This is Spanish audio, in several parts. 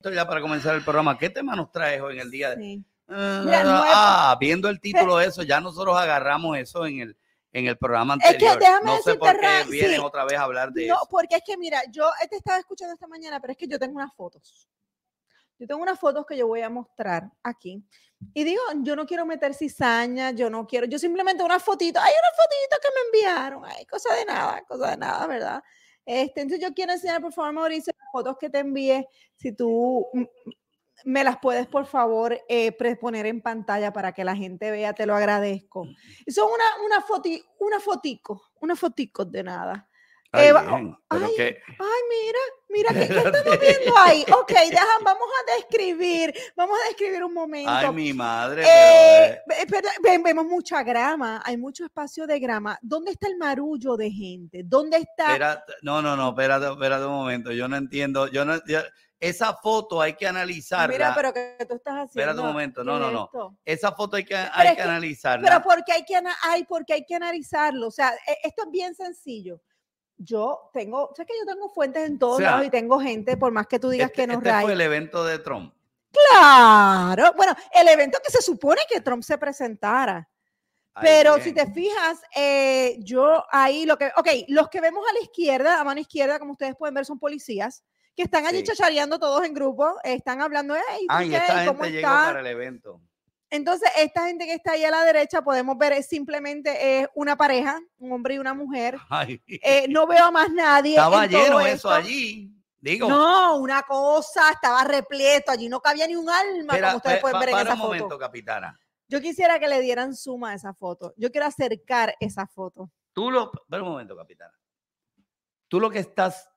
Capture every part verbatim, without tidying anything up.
esto ya para comenzar el programa. ¿Qué tema nos traes hoy en el día de Sí. Uh, Mira, ah, viendo el título de eso, ya nosotros agarramos eso en el, en el programa anterior. Es que déjame no sé decirte, por qué Ray, vienes sí. otra vez a hablar de no, eso. Porque es que, mira, yo te estaba escuchando esta mañana, pero es que yo tengo unas fotos. Yo tengo unas fotos que yo voy a mostrar aquí. Y digo, yo no quiero meter cizaña, yo no quiero, yo simplemente una fotito, hay una fotito que me enviaron, ay, cosa de nada, cosa de nada, ¿verdad? Este, entonces yo quiero enseñar, por favor, Mauricio, las fotos que te envié, si tú me las puedes, por favor, eh, poner en pantalla para que la gente vea, te lo agradezco. Son una, una, foti, una fotico, una fotico de nada. Ay, Eh, bien, pero ay, que... ay, mira, mira, ¿qué, ¿qué estamos viendo ahí? Ok, dejan, vamos a describir, vamos a describir un momento. Ay, mi madre. Eh, pero, eh... Vemos mucha grama, hay mucho espacio de grama. ¿Dónde está el marullo de gente? ¿Dónde está? Espérate, no, no, no, espérate, espérate un momento, yo no entiendo, yo no... Yo, esa foto hay que analizarla. Mira, pero ¿qué tú estás haciendo? Espérate un momento, no, no, no. Esto? Esa foto hay que, hay que, que analizarla. Pero ¿por qué hay que, hay, porque hay que analizarlo? O sea, esto es bien sencillo. Yo tengo, sé que yo tengo fuentes en todos o sea, lados y tengo gente, por más que tú digas este, que no este fue el evento de Trump. Claro, bueno, el evento que se supone que Trump se presentara. Ay, pero bien. Si te fijas, eh, yo ahí lo que, ok, los que vemos a la izquierda, a mano izquierda, como ustedes pueden ver, son policías que están allí sí. chachareando todos en grupo, están hablando, hey, ah, y esta gente llegó está? para el evento. Entonces, esta gente que está ahí a la derecha, podemos ver, es simplemente eh, una pareja, un hombre y una mujer. Ay. Eh, no veo a más nadie. Estaba en lleno todo eso esto. allí. Digo. No, una cosa, estaba repleto, allí no cabía ni un alma, Espera, como ustedes pa, pueden pa, ver en para esa un foto. momento, capitana. Yo quisiera que le dieran suma a esa foto. Yo quiero acercar esa foto. Tú lo, espera un momento, capitana. Tú lo que estás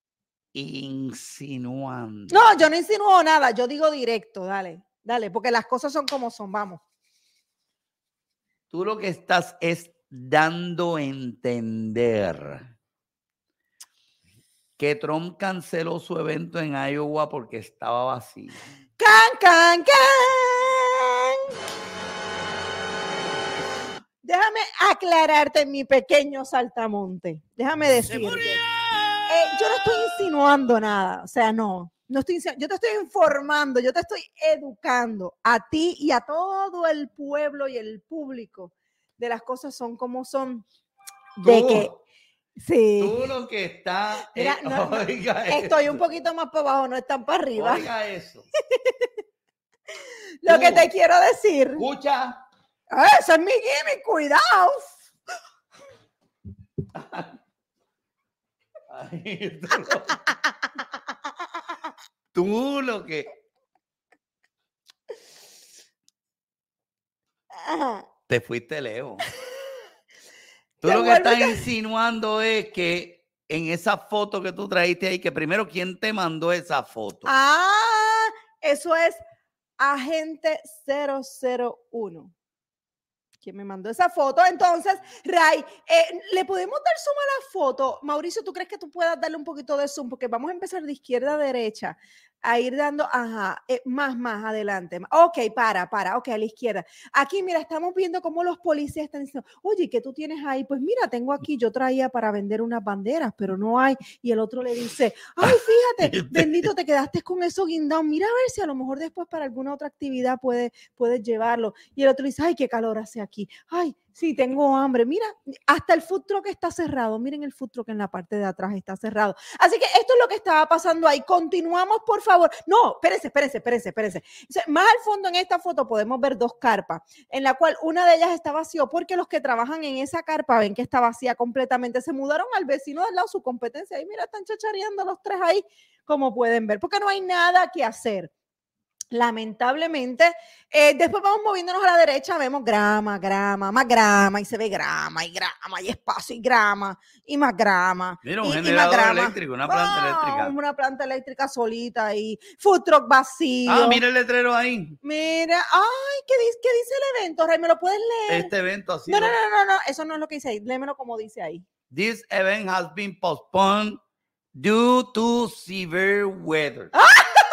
insinuando. No, yo no insinúo nada, yo digo directo, dale, dale, porque las cosas son como son, vamos. Tú lo que estás es dando a entender que Trump canceló su evento en Iowa porque estaba vacío. ¡Can, can, can! Déjame aclararte mi pequeño saltamonte. Déjame decirte. Eh, yo no estoy insinuando nada, o sea, no. No estoy insinuando, yo te estoy informando, yo te estoy educando a ti y a todo el pueblo y el público de las cosas son como son. De ¿Tú? que sí. Tú lo que está. Mira, eh, no, no, oiga estoy eso. un poquito más para abajo, no están para arriba. Oiga eso. Lo Tú, que te quiero decir. Escucha. Ah, eso es mi gimmick, cuidado. Ay, tú, lo, tú lo que. Ajá. Te fuiste lejos. Tú lo que estás insinuando es que en esa foto que tú trajiste ahí, que primero, ¿quién te mandó esa foto? Ah, eso es Agente cero cero uno. ¿Quién me mandó esa foto? Entonces, Ray, eh, ¿le podemos dar zoom a la foto? Mauricio, ¿tú crees que tú puedas darle un poquito de zoom? Porque vamos a empezar de izquierda a derecha, a ir dando, ajá, eh, más, más adelante. Ok, para, para, ok, a la izquierda. Aquí, mira, estamos viendo cómo los policías están diciendo, oye, ¿qué tú tienes ahí? Pues mira, tengo aquí, yo traía para vender unas banderas, pero no hay. Y el otro le dice, ay, fíjate, bendito, te quedaste con eso guindado. Mira a ver si a lo mejor después para alguna otra actividad puedes, puedes llevarlo. Y el otro dice, ay, qué calor hace aquí. Ay, sí, tengo hambre. Mira, hasta el food truck está cerrado. Miren el food truck en la parte de atrás está cerrado. Así que esto es lo que estaba pasando ahí. Continuamos, por favor. No, espérense, espérense, espérense, espérense. O sea, más al fondo en esta foto podemos ver dos carpas, en la cual una de ellas está vacía porque los que trabajan en esa carpa ven que está vacía completamente. Se mudaron al vecino del lado, su competencia. Y mira, están chachareando los tres ahí, como pueden ver, porque no hay nada que hacer. Lamentablemente, eh, después vamos moviéndonos a la derecha, vemos grama, grama, más grama, y se ve grama, y grama, y espacio, y grama, y más grama. Mira, un y, generador y más grama. eléctrico, una planta oh, eléctrica. Una planta eléctrica solita, y food truck vacío. Ah, mira el letrero ahí. Mira, ay, ¿qué dice, qué dice el evento, Ray? ¿Me lo puedes leer? Este evento ha sido... No, no, no, no, no, eso no es lo que dice ahí, léemelo como dice ahí. This event has been postponed due to severe weather. ¡Ah!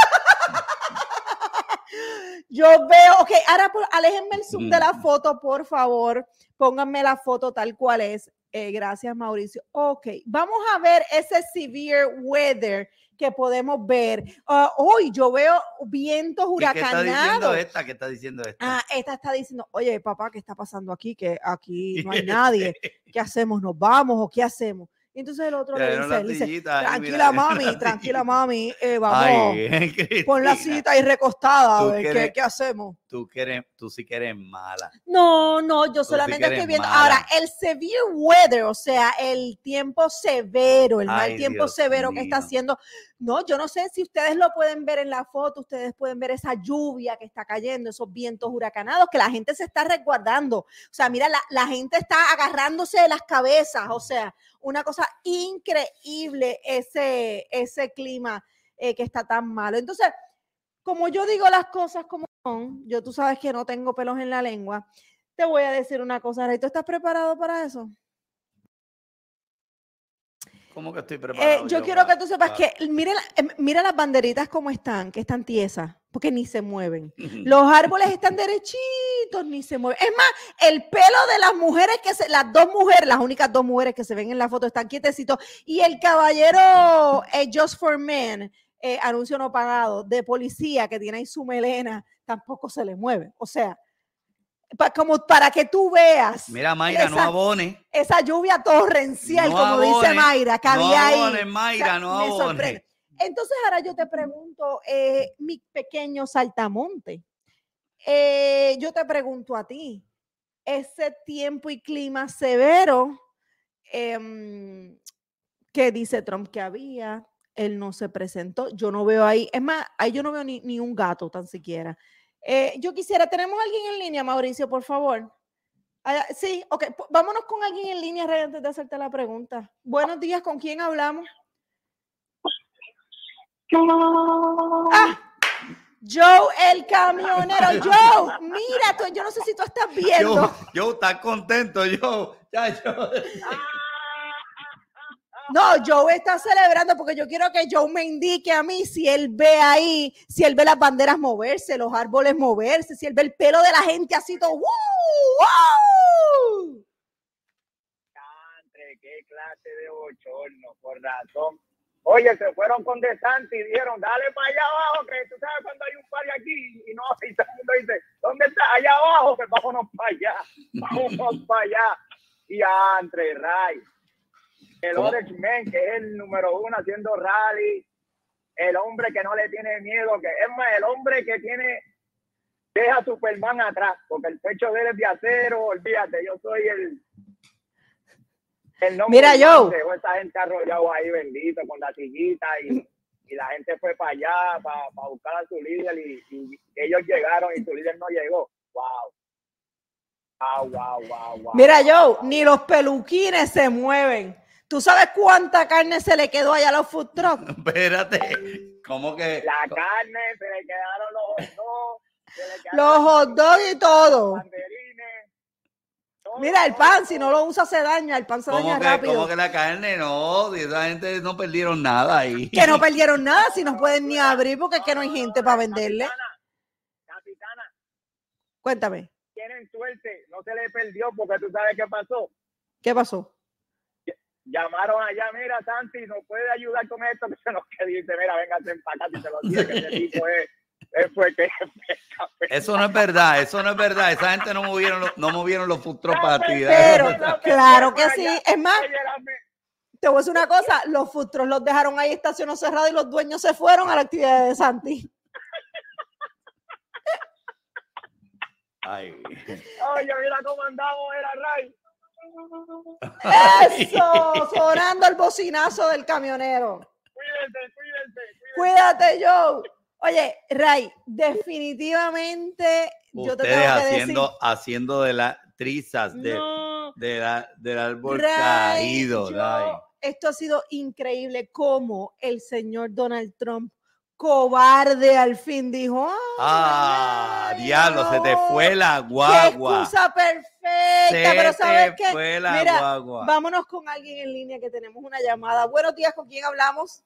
Yo veo, ok, ahora por, aléjenme el zoom de la foto, por favor. Pónganme la foto tal cual es. Eh, gracias, Mauricio. Ok, vamos a ver ese severe weather que podemos ver. Uh, hoy yo veo vientos huracanados. ¿Qué está diciendo esta? ¿Qué está diciendo esta? Ah, esta está diciendo, oye, papá, ¿qué está pasando aquí? Que aquí no hay nadie. ¿Qué hacemos? ¿Nos vamos o qué hacemos? Y entonces el otro le dice, le dice tranquila, mami, tranquila, mami, eh, vamos, Ay, pon la sillita ahí recostada, a ver, ¿qué, eres, ¿qué hacemos? Tú, que eres, tú sí que eres mala. No, no, yo tú solamente sí estoy viendo. Mala. Ahora, el severe weather, o sea, el tiempo severo, el Ay, mal tiempo Dios severo mío. que está haciendo. No, yo no sé si ustedes lo pueden ver en la foto, ustedes pueden ver esa lluvia que está cayendo, esos vientos huracanados, que la gente se está resguardando. O sea, mira, la, la gente está agarrándose de las cabezas, o sea, una cosa increíble ese, ese clima eh, que está tan malo. Entonces, como yo digo las cosas como son, yo tú sabes que no tengo pelos en la lengua, te voy a decir una cosa, Rey, ¿tú estás preparado para eso? ¿Cómo que estoy preparado? Eh, yo, yo quiero para, que tú sepas para... que mira, mira las banderitas como están, que están tiesas, porque ni se mueven. Los árboles están derechitos, ni se mueven. Es más, el pelo de las mujeres, que se, las dos mujeres, las únicas dos mujeres que se ven en la foto están quietecitos. Y el caballero eh, Just for Men, eh, anuncio no pagado, de policía que tiene ahí su melena, tampoco se le mueve. O sea, Pa, como para que tú veas. Mira, Mayra, esa, no abone. Esa lluvia torrencial, no como abone, dice Mayra, que no había abone, ahí. Mayra, no abone. Sorprende. Entonces, ahora yo te pregunto, eh, mi pequeño saltamonte, eh, yo te pregunto a ti, ese tiempo y clima severo eh, que dice Trump que había, él no se presentó, yo no veo ahí, es más, ahí yo no veo ni, ni un gato tan siquiera. Eh, yo quisiera, ¿tenemos alguien en línea, Mauricio, por favor? Ah, sí, ok, vámonos con alguien en línea antes de hacerte la pregunta. Buenos días, ¿con quién hablamos? Ah, Joe, el camionero. Joe, mira, tú, yo no sé si tú estás viendo. Joe, Joe está contento, Joe. Ya, Joe. No, Joe está celebrando porque yo quiero que Joe me indique a mí si él ve ahí, si él ve las banderas moverse, los árboles moverse, si él ve el pelo de la gente así todo. ¡Wow! ¡Wow! ¡Qué clase de bochorno! Por razón. Oye, se fueron con DeSantis y dijeron, dale para allá abajo, que tú sabes cuando hay un party aquí. Y no, y todo el mundo dice, ¿dónde está? Allá abajo, pues vámonos para allá. Vámonos para allá. Y a Andre Ray. El Orange Man, que es el número uno haciendo rally, el hombre que no le tiene miedo, que es más, el hombre que tiene, deja a Superman atrás, porque el pecho de él es de acero, olvídate, yo soy el, el nombre. Mira, yo. Dejó esa gente arrollado ahí, bendito, con la sillita, y, y la gente fue para allá, para, para buscar a su líder, y, y ellos llegaron y su líder no llegó. Wow. Wow, wow, wow, wow. Mira, yo, ni los peluquines se mueven. ¿Tú sabes cuánta carne se le quedó allá a los food trucks? Espérate, ¿cómo que? La carne, se le quedaron los hot dogs. Los hot dogs y todo. Mira, el pan, si no lo usa se daña, el pan se daña que, rápido. ¿Cómo que la carne? No, esa gente no perdieron nada ahí. Que no perdieron nada, si no pueden ni abrir porque es que no hay gente para venderle. Capitana, capitana. Cuéntame. Tienen suerte, no se le perdió porque tú sabes qué pasó. ¿Qué pasó? Llamaron allá, mira, Santi, ¿nos puede ayudar con esto? Que se nos que dice, mira, véngase en para acá si se lo dice, que ese tipo es, es fuerte. Eso no es verdad, eso no es verdad. Esa gente no movieron, no movieron los food trucks para actividad. Pero, claro que sí. Es más, te voy a decir una cosa, los food trucks los dejaron ahí estacionados cerrados y los dueños se fueron a la actividad de Santi. Ay. Oye, mira cómo andamos, era Ray. Eso, sonando el bocinazo del camionero. Cuídense, cuídense, cuídate, Joe. Oye, Ray, definitivamente ustedes yo te tengo que haciendo, decir, haciendo de las trizas de, no, de la, del árbol Ray, caído. yo, Ray. Esto ha sido increíble como el señor Donald Trump, cobarde, al fin dijo, ah, ay, diablo, no, se te fue la guagua. Qué excusa perfecta, se pero ¿sabes te qué? Fue la Mira, guagua. Vámonos con alguien en línea que tenemos una llamada. Buenos días, ¿con quién hablamos?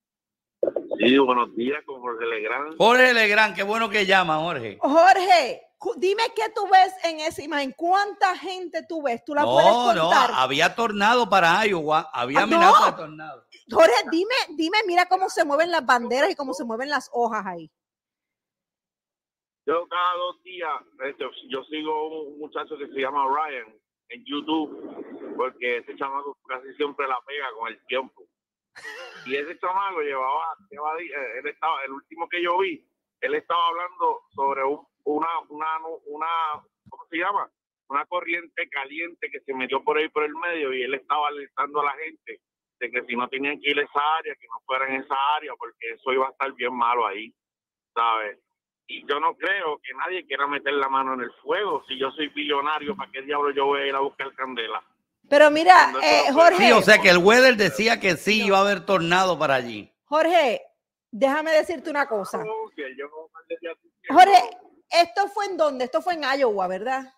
Sí, buenos días con Jorge Legrand. Jorge Legrand, qué bueno que llama, Jorge. Jorge, cu- dime qué tú ves en esa imagen. ¿Cuánta gente tú ves? ¿Tú la No, puedes no, contar? había tornado para Iowa, había Ah, amenaza no. de tornado. Jorge, dime, dime, mira cómo se mueven las banderas y cómo se mueven las hojas ahí. Yo cada dos días, este, yo sigo un muchacho que se llama Ryan en YouTube, porque ese chamaco casi siempre la pega con el tiempo. Y ese chamaco llevaba, llevaba él estaba, el último que yo vi, él estaba hablando sobre un, una, una, una, ¿cómo se llama? Una corriente caliente que se metió por ahí por el medio, y él estaba alertando a la gente de que si no tenían que ir a esa área, que no fueran en esa área, porque eso iba a estar bien malo ahí, ¿sabes? Y yo no creo que nadie quiera meter la mano en el fuego. Si yo soy billonario, ¿para qué diablo yo voy a ir a buscar candela? Pero mira, eh, Jorge. Sí, o sea que el weather decía que sí iba a haber tornado para allí. Jorge, déjame decirte una cosa. No, que yo no me decía así. Jorge, ¿esto fue en dónde? Esto fue en Iowa, ¿verdad?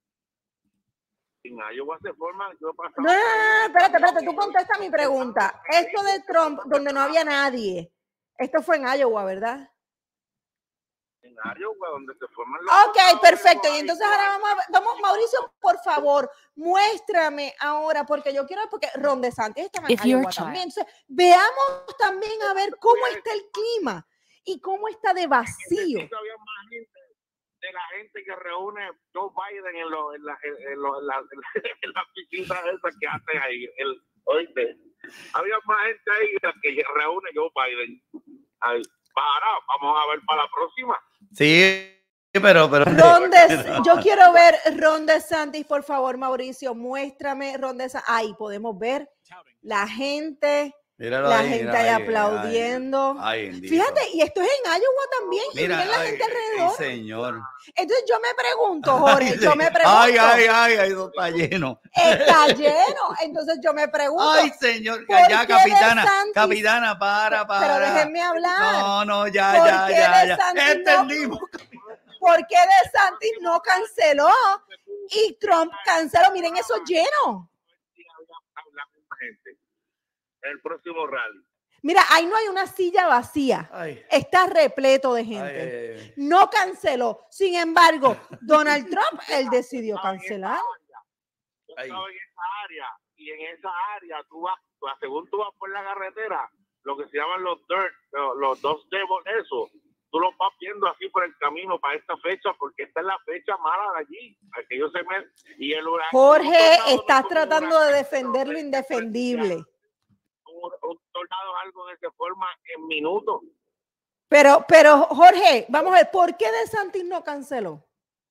En Iowa se forma, yo pasaba. No, no, no, no, espérate, espérate, tú contesta mi pregunta. Esto de Trump, donde no había nadie, esto fue en Iowa, ¿verdad? En Iowa, donde se forman los. Ok, perfecto. Y entonces ahora vamos a ver, vamos, Mauricio, por favor, muéstrame ahora, porque yo quiero, porque Ron DeSantis está en If you're Iowa a child. también. Entonces, veamos también a ver cómo está el clima y cómo está de vacío. Había más gente de la gente que reúne Joe Biden en, lo, en, la, en, en, lo, en, la, en las visitas esas que hacen ahí. El, oíste, había más gente ahí que reúne Joe Biden. Ahí. Para, vamos a ver para la próxima. Sí, pero... pero Ron De, yo quiero ver Ron DeSantis, por favor, Mauricio, muéstrame Ron DeSantis. Ahí podemos ver la gente, Míralo la ahí, gente mira ahí ahí, aplaudiendo. Ay, ay, bendito. Fíjate, y esto es en Iowa también, y Mira, miren la ay, gente ay, alrededor. señor. Entonces yo me pregunto, Jorge, Ay, yo me sí. pregunto. Ay, ay, ay, ay, eso está lleno. Está lleno. Entonces yo me pregunto. Ay, señor, ¿por ya, qué capitana, DeSantis? capitana, para, para. Pero déjenme hablar. No, no, ya, ¿Por ya, qué ya, ya. DeSantis no- Entendimos. ¿Por qué DeSantis no canceló y Trump canceló? Miren eso lleno. La misma gente. El próximo rally. Mira, ahí no hay una silla vacía. Ay, Está repleto de ay, gente. ay, ay. No canceló. Sin embargo, Donald Trump, él decidió cancelar. Yo Ay. estaba en esa área, y en esa área tú vas, tú, según tú vas por la carretera, lo que se llaman los dirt, los, los dos devils, eso, tú los vas viendo así por el camino para esta fecha, porque esta es la fecha mala de allí. Aquello se me, y el huracán, Jorge, un tornado, estás un tratando de huracán, defender lo indefendible. Un, un tornado es algo que se forma en minutos. Pero, pero, Jorge, vamos a ver, ¿por qué DeSantis no canceló?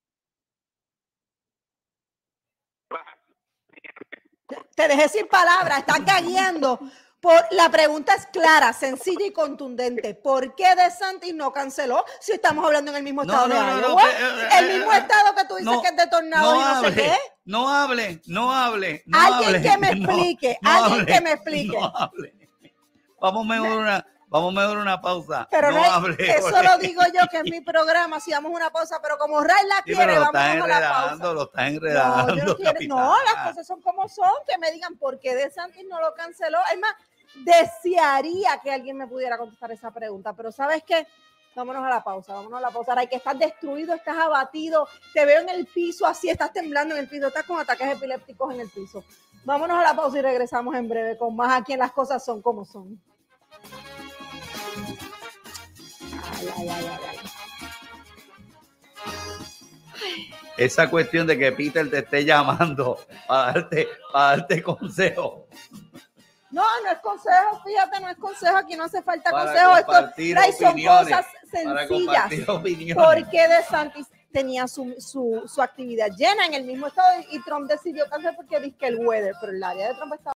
Te dejé sin palabras, estás gagueando. Por, la pregunta es clara, sencilla y contundente. ¿Por qué DeSantis no canceló si estamos hablando en el mismo No, estado no, de no, no, Iowa? eh, el eh, mismo eh, estado que tú dices no, que es de tornado no y no hable, sé qué. no hable, no hable, no Alguien hable, que me no, explique, no alguien hable, que me explique. no hable. Vamos mejor una, vamos mejor una pausa. Pero no no hay- hable, eso Jorge. lo digo yo, que es mi programa, si damos una pausa, pero como Ray la Sí, quiere, pero lo vamos estás a la pausa. enredando, lo estás No, enredando. yo no, quiero- no, capitana. las cosas son como son, que me digan por qué DeSantis no lo canceló. Es más, desearía que alguien me pudiera contestar esa pregunta, pero ¿sabes qué? Vámonos a la pausa, vámonos a la pausa. Ray, que estás destruido, estás abatido, te veo en el piso así, estás temblando en el piso, estás con ataques epilépticos en el piso. Vámonos a la pausa y regresamos en breve con más aquí en Las Cosas Son Como Son. Ay, ay, ay, ay, ay. Esa cuestión de que Peter te esté llamando para darte, para darte consejo. No, no es consejo, fíjate, no es consejo, aquí no hace falta Para consejo, esto compartir Ray, son opiniones, cosas Para sencillas. compartir opiniones. Porque DeSantis tenía su, su, su actividad llena en el mismo estado y Trump decidió cancelar porque dice que el weather, pero el área de Trump está